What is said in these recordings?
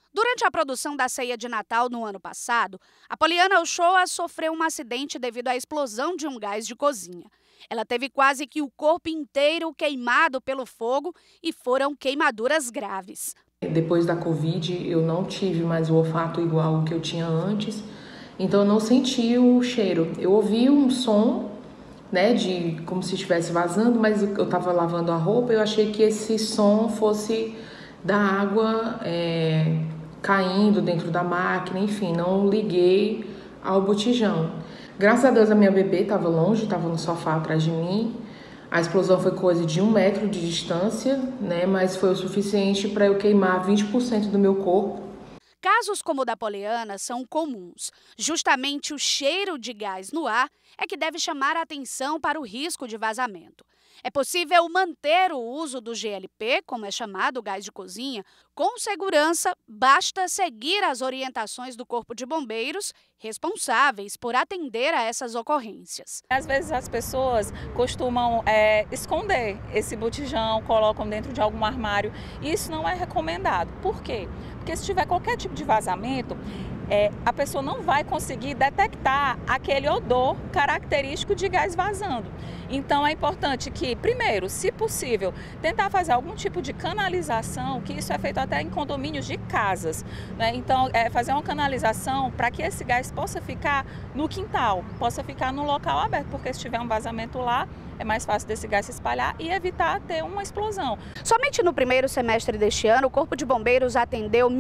Durante a produção da ceia de Natal no ano passado, a Poliana Uchoa sofreu um acidente devido à explosão de um gás de cozinha. Ela teve quase que o corpo inteiro queimado pelo fogo e foram queimaduras graves. Depois da Covid, eu não tive mais o olfato igual ao que eu tinha antes, então eu não senti o cheiro. Eu ouvi um som, né, de como se estivesse vazando, mas eu estava lavando a roupa e eu achei que esse som fosse da água caindo dentro da máquina, enfim, não liguei ao botijão. Graças a Deus a minha bebê estava longe, estava no sofá atrás de mim. A explosão foi coisa de 1 metro de distância, né? Mas foi o suficiente para eu queimar 20% do meu corpo. Casos como o da Poliana são comuns. Justamente o cheiro de gás no ar é que deve chamar a atenção para o risco de vazamento. É possível manter o uso do GLP, como é chamado o gás de cozinha, com segurança, basta seguir as orientações do Corpo de Bombeiros, responsáveis por atender a essas ocorrências. Às vezes as pessoas costumam esconder esse botijão, colocam dentro de algum armário, e isso não é recomendado. Por quê? Porque se tiver qualquer tipo de vazamento, a pessoa não vai conseguir detectar aquele odor característico de gás vazando. Então é importante que, primeiro, se possível, tentar fazer algum tipo de canalização, que isso é feito até em condomínios de casas, né? Então, fazer uma canalização para que esse gás possa ficar no quintal, possa ficar no local aberto, porque se tiver um vazamento lá, é mais fácil desse gás se espalhar e evitar ter uma explosão. Somente no primeiro semestre deste ano, o Corpo de Bombeiros atendeu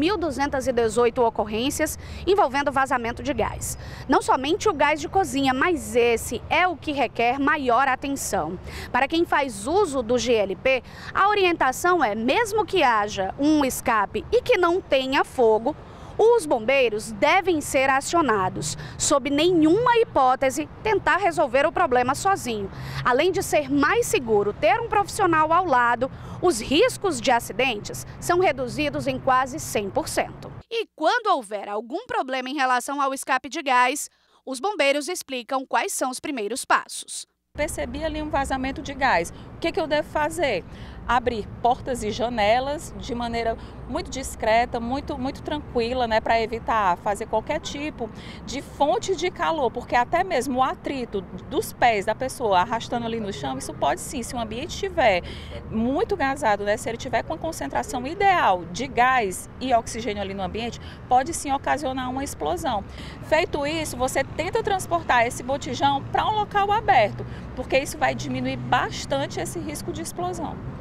1.218 ocorrências envolvendo vazamento de gás. Não somente o gás de cozinha, mas esse é o que requer maior atenção. Para quem faz uso do GLP, a orientação é, mesmo que haja um escape e que não tenha fogo, os bombeiros devem ser acionados. Sob nenhuma hipótese, tentar resolver o problema sozinho. Além de ser mais seguro ter um profissional ao lado, os riscos de acidentes são reduzidos em quase 100%. E quando houver algum problema em relação ao escape de gás, os bombeiros explicam quais são os primeiros passos. Percebi ali um vazamento de gás. O que eu devo fazer? Abrir portas e janelas de maneira muito discreta, muito tranquila, né, para evitar fazer qualquer tipo de fonte de calor, porque até mesmo o atrito dos pés da pessoa arrastando ali no chão, isso pode sim, se o ambiente estiver muito gasado, né, se ele tiver com a concentração ideal de gás e oxigênio ali no ambiente, pode sim ocasionar uma explosão. Feito isso, você tenta transportar esse botijão para um local aberto, porque isso vai diminuir bastante esse risco de explosão.